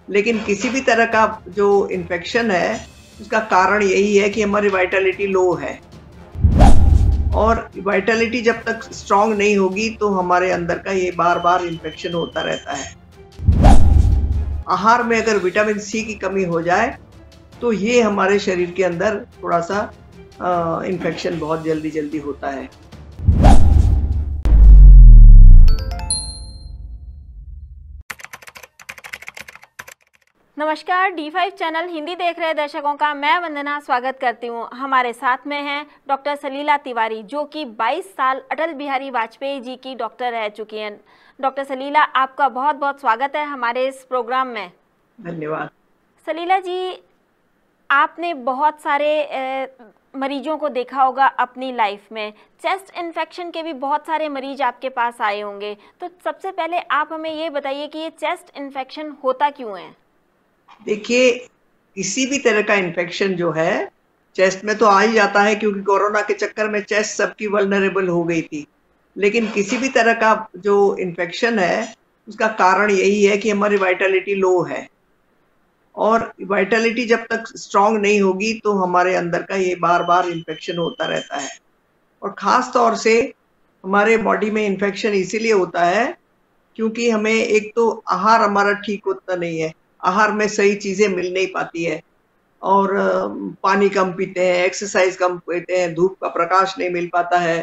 लेकिन किसी भी तरह का जो इन्फेक्शन है उसका कारण यही है कि हमारी वाइटलिटी लो है, और वाइटलिटी जब तक स्ट्रांग नहीं होगी तो हमारे अंदर का ये बार बार इन्फेक्शन होता रहता है। आहार में अगर विटामिन सी की कमी हो जाए तो ये हमारे शरीर के अंदर थोड़ा सा इन्फेक्शन बहुत जल्दी जल्दी होता है। नमस्कार, D5 चैनल हिंदी देख रहे दर्शकों का मैं वंदना स्वागत करती हूं। हमारे साथ में हैं डॉक्टर सलीला तिवारी, जो कि 22 साल अटल बिहारी वाजपेयी जी की डॉक्टर रह चुकी हैं। डॉक्टर सलीला, आपका बहुत बहुत स्वागत है हमारे इस प्रोग्राम में। धन्यवाद। सलीला जी, आपने बहुत सारे मरीजों को देखा होगा अपनी लाइफ में। चेस्ट इन्फेक्शन के भी बहुत सारे मरीज आपके पास आए होंगे, तो सबसे पहले आप हमें ये बताइए कि ये चेस्ट इन्फेक्शन होता क्यों है? देखिए, किसी भी तरह का इन्फेक्शन जो है चेस्ट में तो आ ही जाता है, क्योंकि कोरोना के चक्कर में चेस्ट सबकी वल्नरेबल हो गई थी। लेकिन किसी भी तरह का जो इन्फेक्शन है उसका कारण यही है कि हमारी वाइटलिटी लो है, और वाइटलिटी जब तक स्ट्रांग नहीं होगी तो हमारे अंदर का ये बार बार इन्फेक्शन होता रहता है। और ख़ास तौर से हमारे बॉडी में इन्फेक्शन इसीलिए होता है क्योंकि हमें एक तो आहार हमारा ठीक होता नहीं है, आहार में सही चीज़ें मिल नहीं पाती है, और पानी कम पीते हैं, एक्सरसाइज कम पीते हैं, धूप का प्रकाश नहीं मिल पाता है,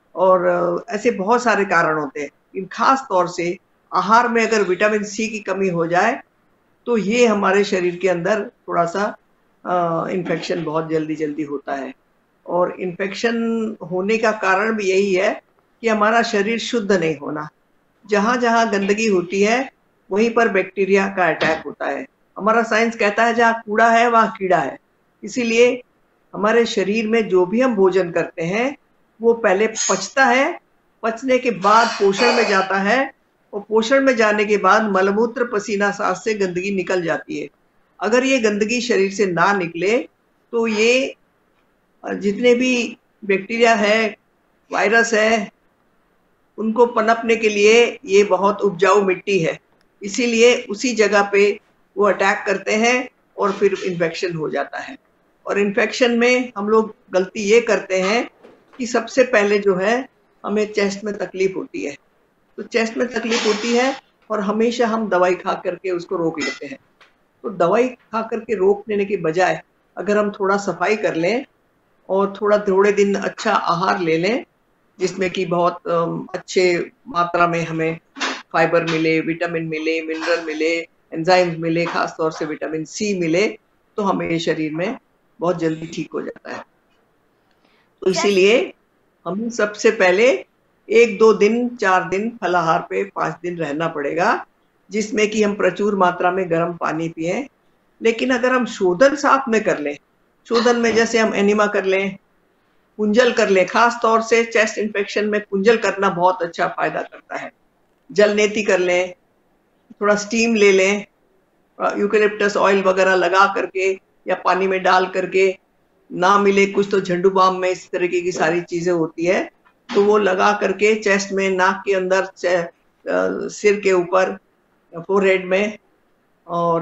और ऐसे बहुत सारे कारण होते हैं। इन खास तौर से आहार में अगर विटामिन सी की कमी हो जाए तो ये हमारे शरीर के अंदर थोड़ा सा इन्फेक्शन बहुत जल्दी जल्दी होता है। और इन्फेक्शन होने का कारण भी यही है कि हमारा शरीर शुद्ध नहीं होना। जहाँ जहाँ गंदगी होती है वहीं पर बैक्टीरिया का अटैक होता है। हमारा साइंस कहता है जहाँ कूड़ा है वहाँ कीड़ा है। इसीलिए हमारे शरीर में जो भी हम भोजन करते हैं वो पहले पचता है, पचने के बाद पोषण में जाता है, और पोषण में जाने के बाद मलमूत्र पसीना सांस से गंदगी निकल जाती है। अगर ये गंदगी शरीर से ना निकले तो ये जितने भी बैक्टीरिया है, वायरस है, उनको पनपने के लिए ये बहुत उपजाऊ मिट्टी है। इसीलिए उसी जगह पे वो अटैक करते हैं और फिर इन्फेक्शन हो जाता है। और इन्फेक्शन में हम लोग गलती ये करते हैं कि सबसे पहले जो है हमें चेस्ट में तकलीफ होती है, तो चेस्ट में तकलीफ होती है और हमेशा हम दवाई खा करके उसको रोक लेते हैं। तो दवाई खा करके रोक लेने के बजाय अगर हम थोड़ा सफाई कर लें और थोड़े दिन अच्छा आहार ले लें, जिसमें कि बहुत अच्छे मात्रा में हमें फाइबर मिले, विटामिन मिले, मिनरल मिले, एंजाइम्स मिले, खास तौर से विटामिन सी मिले, तो हमें शरीर में बहुत जल्दी ठीक हो जाता है। तो इसीलिए हमें सबसे पहले 1-2 दिन, 4 दिन फलाहार पे 5 दिन रहना पड़ेगा, जिसमें कि हम प्रचुर मात्रा में गर्म पानी पिएं। लेकिन अगर हम शोधन साथ में कर लें, शोधन में जैसे हम एनिमा कर लें, कुंजल कर लें, खास तौर से चेस्ट इन्फेक्शन में कुंजल करना बहुत अच्छा फायदा करता है। जलनेती कर लें, थोड़ा स्टीम ले लें, यूकेलिप्टस ऑयल वगैरह लगा करके या पानी में डाल करके, ना मिले कुछ तो झंडू बाम में इस तरीके की सारी चीजें होती है, तो वो लगा करके चेस्ट में, नाक के अंदर, सिर के ऊपर, फोरहेड में और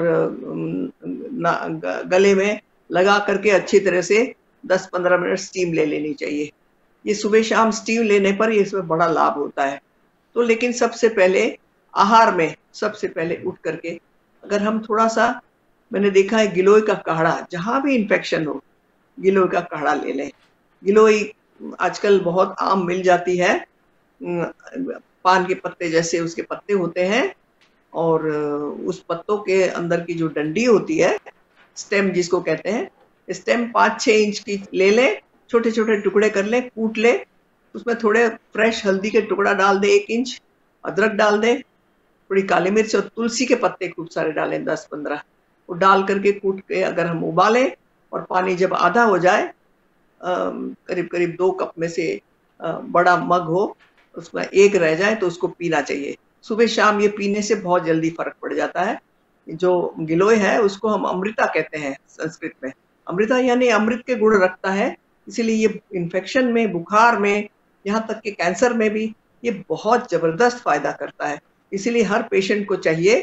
गले में लगा करके अच्छी तरह से 10-15 मिनट स्टीम ले लेनी चाहिए। ये सुबह शाम स्टीम लेने पर ये इसमें बड़ा लाभ होता है। तो लेकिन सबसे पहले आहार में सबसे पहले उठ करके अगर हम थोड़ा सा, मैंने देखा है गिलोय का काढ़ा, जहाँ भी इन्फेक्शन हो गिलोय का काढ़ा ले लें। गिलोय आजकल बहुत आम मिल जाती है, पान के पत्ते जैसे उसके पत्ते होते हैं, और उस पत्तों के अंदर की जो डंडी होती है, स्टेम जिसको कहते हैं, स्टेम 5-6 इंच की ले लें, छोटे छोटे टुकड़े कर लें, कूट लें, उसमें थोड़े फ्रेश हल्दी के टुकड़ा डाल दें, 1 इंच अदरक डाल दें, थोड़ी काली मिर्च और तुलसी के पत्ते खूब सारे डालें, 10-15, वो डाल करके कूट के अगर हम उबालें, और पानी जब आधा हो जाए, करीब करीब 2 कप में से बड़ा मग हो, उसमें 1 रह जाए तो उसको पीना चाहिए। सुबह शाम ये पीने से बहुत जल्दी फर्क पड़ जाता है। जो गिलोय है उसको हम अमृता कहते हैं संस्कृत में। अमृता यानी अमृत के गुण रखता है, इसीलिए ये इन्फेक्शन में, बुखार में, यहाँ तक कि कैंसर में भी ये बहुत जबरदस्त फायदा करता है। इसीलिए हर पेशेंट को चाहिए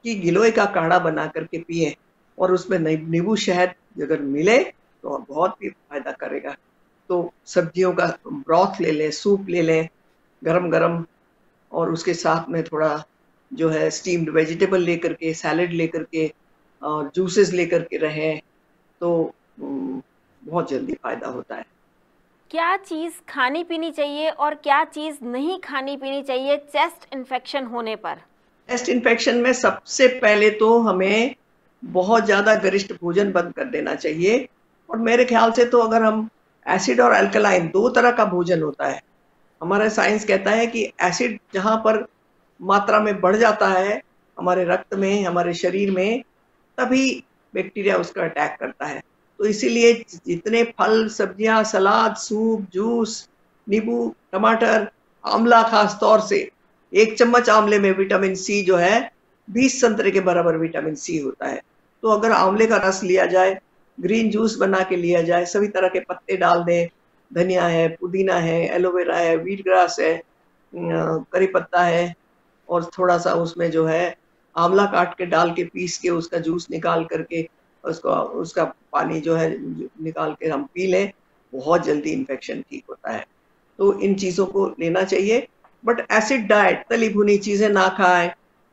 कि गिलोय का काढ़ा बना करके पिए और उसमें नींबू शहद अगर मिले तो और बहुत भी फायदा करेगा। तो सब्जियों का ब्रॉथ ले लें, सूप ले लें गरम गरम, और उसके साथ में थोड़ा जो है स्टीम्ड वेजिटेबल लेकर के, सैलेड लेकर के और जूसेस लेकर के रहें तो बहुत जल्दी फायदा होता है। क्या चीज़ खानी पीनी चाहिए और क्या चीज़ नहीं खानी पीनी चाहिए चेस्ट इन्फेक्शन होने पर? चेस्ट इन्फेक्शन में सबसे पहले तो हमें बहुत ज़्यादा गरिष्ठ भोजन बंद कर देना चाहिए। और मेरे ख्याल से तो अगर हम एसिड और अल्कलाइन दो तरह का भोजन होता है। हमारा साइंस कहता है कि एसिड जहाँ पर मात्रा में बढ़ जाता है हमारे रक्त में, हमारे शरीर में, तभी बैक्टीरिया उसका अटैक करता है। तो इसीलिए जितने फल, सब्जियां, सलाद, सूप, जूस, नींबू, टमाटर, आंवला, खास तौर से 1 चम्मच आंवले में विटामिन सी जो है 20 संतरे के बराबर विटामिन सी होता है। तो अगर आंवले का रस लिया जाए, ग्रीन जूस बना के लिया जाए, सभी तरह के पत्ते डाल दें, धनिया है, पुदीना है, एलोवेरा है, व्हीट ग्रास है, करी पत्ता है, और थोड़ा सा उसमें जो है आंवला काट के डाल के पीस के उसका जूस निकाल करके उसका पानी जो है निकाल के हम पी लें, बहुत जल्दी इन्फेक्शन ठीक होता है। तो इन चीज़ों को लेना चाहिए। बट एसिड डाइट, तली भुनी चीज़ें ना खाएं,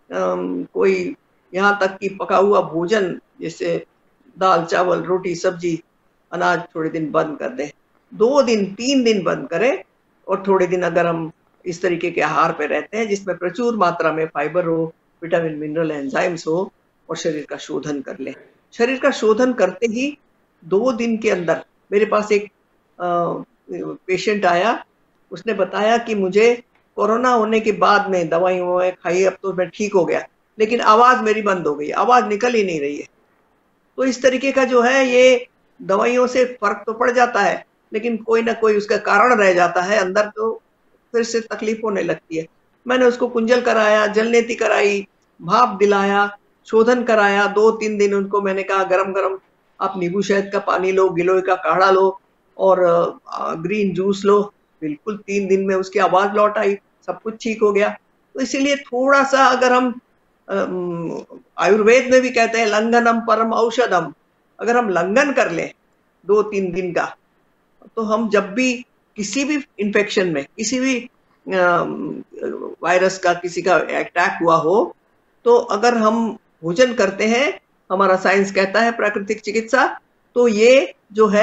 कोई यहाँ तक कि पका हुआ भोजन जैसे दाल, चावल, रोटी, सब्जी, अनाज थोड़े दिन बंद कर दें। 2 दिन 3 दिन बंद करें, और थोड़े दिन अगर हम इस तरीके के आहार पे रहते हैं जिसमें प्रचुर मात्रा में फाइबर हो, विटामिन, मिनरल, एंजाइम्स हो, और शरीर का शोधन कर लें। शरीर का शोधन करते ही 2 दिन के अंदर मेरे पास एक पेशेंट आया, उसने बताया कि मुझे कोरोना होने के बाद में दवाई खाई, अब तो मैं ठीक हो गया, लेकिन आवाज़ मेरी बंद हो गई, आवाज़ निकल ही नहीं रही है। तो इस तरीके का जो है ये दवाइयों से फर्क तो पड़ जाता है, लेकिन कोई ना कोई उसका कारण रह जाता है अंदर, तो फिर से तकलीफ होने लगती है। मैंने उसको कुंजल कराया, जलनेती कराई, भाप दिलाया, शोधन कराया। 2-3 दिन उनको मैंने कहा गरम गरम आप नींबू शहद का पानी लो, गिलोय का काढ़ा लो और ग्रीन जूस लो। बिल्कुल 3 दिन में उसकी आवाज़ लौट आई, सब कुछ ठीक हो गया। तो इसीलिए थोड़ा सा अगर हम आयुर्वेद में भी कहते हैं लंघनम परम औषधम, अगर हम लंघन कर लें 2-3 दिन का, तो हम जब भी किसी भी इन्फेक्शन में, किसी भी वायरस का किसी का अटैक हुआ हो, तो अगर हम भोजन करते हैं, हमारा साइंस कहता है प्राकृतिक चिकित्सा, तो ये जो है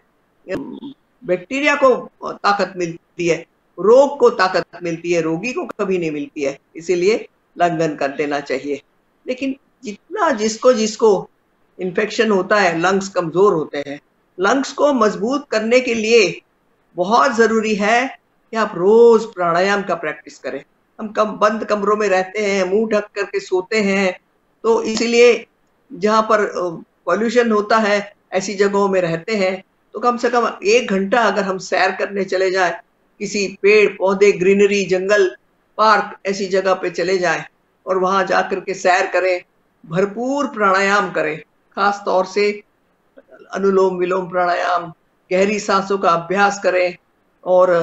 बैक्टीरिया को ताकत मिलती है, रोग को ताकत मिलती है, रोगी को कभी नहीं मिलती है। इसीलिए लंघन कर देना चाहिए। लेकिन जितना जिसको इन्फेक्शन होता है, लंग्स कमजोर होते हैं, लंग्स को मजबूत करने के लिए बहुत जरूरी है कि आप रोज प्राणायाम का प्रैक्टिस करें। हम बंद कमरों में रहते हैं, मुंह ढक करके सोते हैं, तो इसीलिए जहाँ पर पॉल्यूशन होता है ऐसी जगहों में रहते हैं, तो कम से कम 1 घंटा अगर हम सैर करने चले जाए, किसी पेड़ पौधे, ग्रीनरी, जंगल, पार्क ऐसी जगह पे चले जाएं और वहां जाकर के सैर करें, भरपूर प्राणायाम करें, खास तौर से अनुलोम विलोम प्राणायाम, गहरी सांसों का अभ्यास करें, और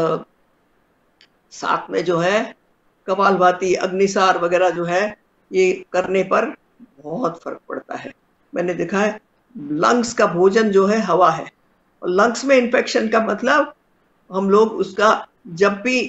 साथ में जो है कपालभाति, अग्निसार वगैरह जो है ये करने पर बहुत फर्क पड़ता है। मैंने देखा है लंग्स का भोजन जो है हवा है, और लंग्स में इन्फेक्शन का मतलब हम लोग उसका जब भी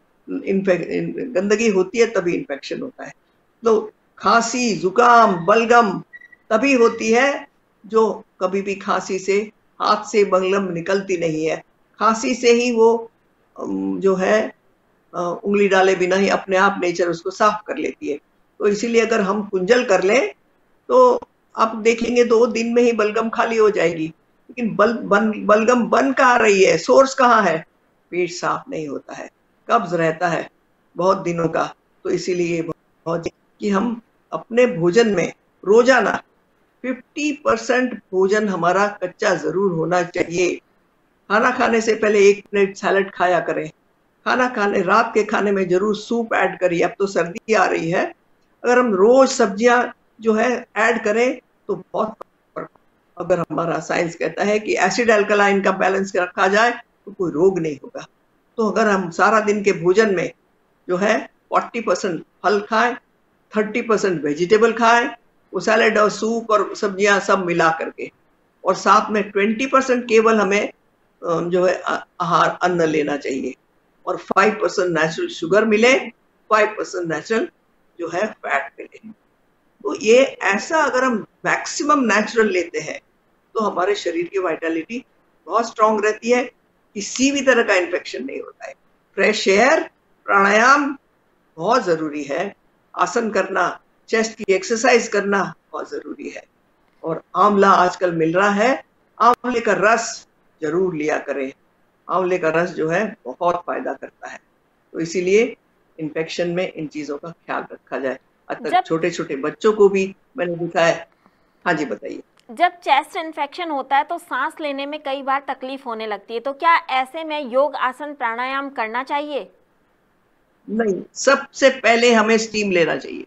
गंदगी होती है तभी इन्फेक्शन होता है। तो खांसी, जुकाम, बलगम तभी होती है जो कभी भी खांसी से हाथ से बलगम निकलती नहीं है, खांसी से ही वो जो है उंगली डाले बिना ही अपने आप नेचर उसको साफ कर लेती है। तो इसीलिए अगर हम कुंजल कर लें तो आप देखेंगे 2 दिन में ही बलगम खाली हो जाएगी। लेकिन बलगम बन कहाँ रही है, सोर्स कहाँ है? पेट साफ नहीं होता है, कब्ज रहता है बहुत दिनों का। तो इसीलिए बहुत कि हम अपने भोजन में रोजाना 50% भोजन हमारा कच्चा जरूर होना चाहिए। खाना खाने से पहले 1 प्लेट सैलड खाया करें। खाना खाने, रात के खाने में जरूर सूप ऐड करिए। अब तो सर्दी आ रही है, अगर हम रोज सब्जियां जो है ऐड करें तो बहुत फर्क। अगर हमारा साइंस कहता है कि एसिड अल्कलाइन का बैलेंस रखा जाए तो कोई रोग नहीं होगा। तो अगर हम सारा दिन के भोजन में जो है 40% फल खाएं, 30% वेजिटेबल खाएं, वो सैलेड और सूप और सब्जियां सब मिला करके, और साथ में 20% केवल हमें जो है आहार अन्न लेना चाहिए, और 5% नेचुरल शुगर मिले, 5% नेचुरल जो है फैट मिले। तो ये ऐसा अगर हम मैक्सिमम नेचुरल लेते हैं तो हमारे शरीर की वाइटलिटी बहुत स्ट्रांग रहती है, किसी भी तरह का इन्फेक्शन नहीं होता है। फ्रेश एयर, प्राणायाम बहुत जरूरी है, आसन करना, चेस्ट की एक्सरसाइज करना बहुत जरूरी है, और आंवला आजकल मिल रहा है, आंवले का रस जरूर लिया करें। आंवले का रस जो है बहुत फायदा करता है, तो इसीलिए इन्फेक्शन में इन चीजों का ख्याल रखा जाए। तक छोटे छोटे बच्चों को भी मैंने दिखाया। हाँ जी, बताइए। जब चेस्ट इन्फेक्शन होता है तो सांस लेने में कई बार तकलीफ होने लगती है, तो क्या ऐसे में योग, आसन, प्राणायाम करना चाहिए? नहीं, सबसे पहले हमें स्टीम लेना चाहिए।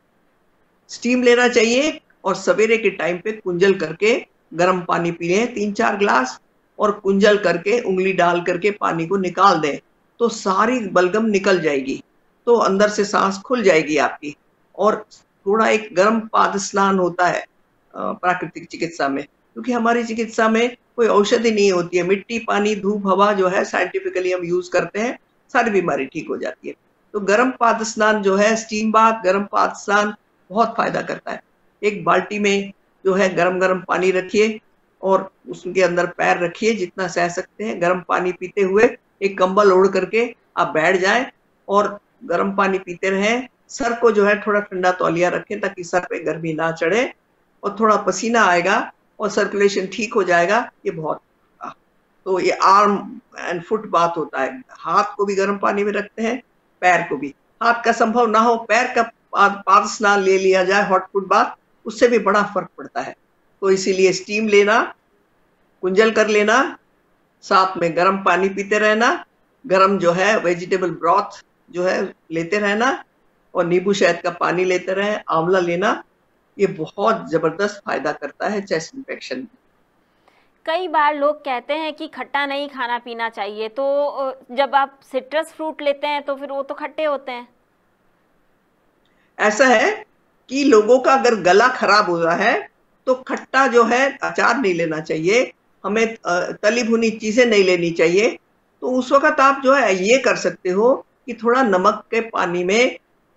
स्टीम लेना चाहिए, और सवेरे के टाइम पे कुंजल करके गर्म पानी पी लें 3-4 ग्लास, और कुंजल करके उंगली डाल करके पानी को निकाल दें तो सारी बलगम निकल जाएगी, तो अंदर से सांस खुल जाएगी आपकी। और थोड़ा एक गर्म पाद स्नान होता है प्राकृतिक चिकित्सा में, क्योंकि हमारी चिकित्सा में कोई औषधि नहीं होती है, मिट्टी, पानी, धूप, हवा जो है साइंटिफिकली हम यूज करते हैं, सारी बीमारी ठीक हो जाती है। तो गर्म पाद स्नान जो है, स्टीम बाथ, गर्म पाद स्नान बहुत फायदा करता है। एक बाल्टी में जो है गरम गरम पानी रखिए, और उसके अंदर पैर रखिए जितना सह सकते हैं, गर्म पानी पीते हुए एक कंबल ओढ़ करके आप बैठ जाएं और गर्म पानी पीते रहें। सर को जो है थोड़ा ठंडा तौलिया रखें ताकि सर पे गर्मी ना चढ़े, और थोड़ा पसीना आएगा और सर्कुलेशन ठीक हो जाएगा। ये बहुत, तो ये आर्म एंड फुट बात होता है। हाथ को भी गर्म पानी में रखते हैं, पैर को भी। हाथ का संभव ना हो, पैर का पाद स्नान ले लिया जाए, हॉट फुट बात, उससे भी बड़ा फर्क पड़ता है। तो इसीलिए स्टीम लेना, कुंजल कर लेना, साथ में गर्म पानी पीते रहना, गर्म जो है वेजिटेबल ब्रॉथ जो है लेते रहना, और नींबू शहद का पानी लेते रहे, आंवला लेना, ये बहुत जबरदस्त फायदा करता है चेस्ट इन्फेक्शन में। कई बार लोग कहते हैं कि खट्टा नहीं खाना पीना चाहिए, तो जब आप सिट्रस फ्रूट लेते हैं तो फिर वो तो खट्टे होते हैं। ऐसा है कि लोगों का अगर गला खराब हो रहा है तो खट्टा जो है अचार नहीं लेना चाहिए, हमें तली भुनी चीजें नहीं लेनी चाहिए। तो उस वक्त आप जो है ये कर सकते हो कि थोड़ा नमक के पानी में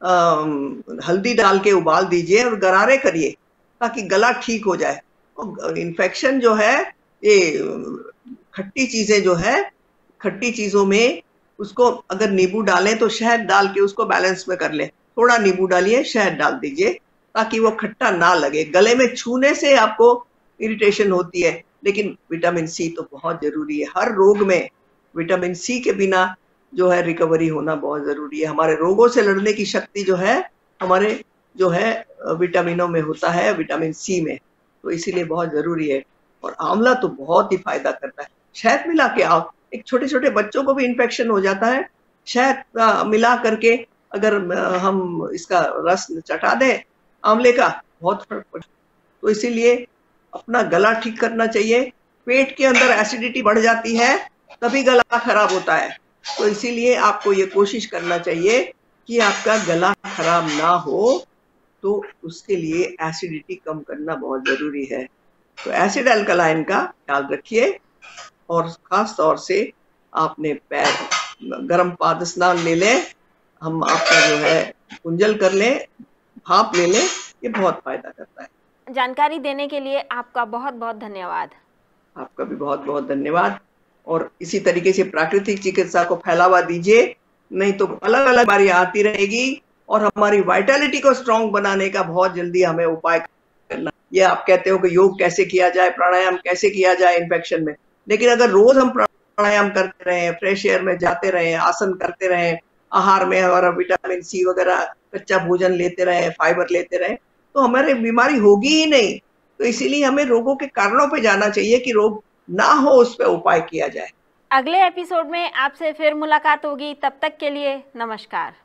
हल्दी डाल के उबाल दीजिए और गरारे करिए ताकि गला ठीक हो जाए। और इन्फेक्शन जो है, ये खट्टी चीजें जो है, खट्टी चीजों में उसको अगर नींबू डालें तो शहद डाल के उसको बैलेंस में कर लें। थोड़ा नींबू डालिए, शहद डाल दीजिए ताकि वो खट्टा ना लगे। गले में छूने से आपको इरिटेशन होती है, लेकिन विटामिन सी तो बहुत जरूरी है। हर रोग में विटामिन सी के बिना जो है रिकवरी होना बहुत जरूरी है। हमारे रोगों से लड़ने की शक्ति जो है हमारे जो है विटामिनों में होता है, विटामिन सी में, तो इसीलिए बहुत जरूरी है। और आंवला तो बहुत ही फायदा करता है। शहद मिला के आओ, एक छोटे छोटे बच्चों को भी इन्फेक्शन हो जाता है, शहद मिला करके अगर हम इसका रस चटा दें आंवले का, बहुत फर्क पड़ता है। तो इसीलिए अपना गला ठीक करना चाहिए। पेट के अंदर एसिडिटी बढ़ जाती है तभी गला खराब होता है, तो इसीलिए आपको ये कोशिश करना चाहिए कि आपका गला खराब ना हो, तो उसके लिए एसिडिटी कम करना बहुत जरूरी है। तो एसिड अल्कलाइन का ख्याल रखिए, और खास तौर से आपने पैर गर्म पाद स्नान ले लें, हम आपका जो है कुंजल कर लें, भाप ले लें, ये बहुत फायदा करता है। जानकारी देने के लिए आपका बहुत बहुत धन्यवाद। आपका भी बहुत बहुत धन्यवाद। और इसी तरीके से प्राकृतिक चिकित्सा को फैलावा दीजिए, नहीं तो अलग अलग बीमारियां आती रहेगी, और हमारी वाइटलिटी को स्ट्रांग बनाने का बहुत जल्दी हमें उपाय करना। ये आप कहते हो कि योग कैसे किया जाए, प्राणायाम कैसे किया जाए इन्फेक्शन में, लेकिन अगर रोज हम प्राणायाम करते रहें, फ्रेश एयर में जाते रहें, आसन करते रहें, आहार में हमारा विटामिन सी वगैरह कच्चा भोजन लेते रहें, फाइबर लेते रहें, तो हमारे बीमारी होगी ही नहीं। तो इसीलिए हमें रोगों के कारणों पे जाना चाहिए कि रोग ना हो, उस पर उपाय किया जाए। अगले एपिसोड में आपसे फिर मुलाकात होगी, तब तक के लिए नमस्कार।